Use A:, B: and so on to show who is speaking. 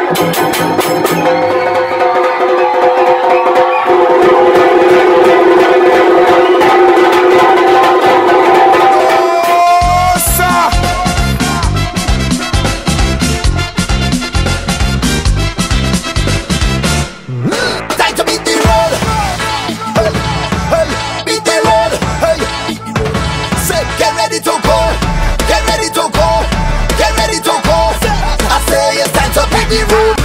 A: Get ready to go. I say it's time to beat the road.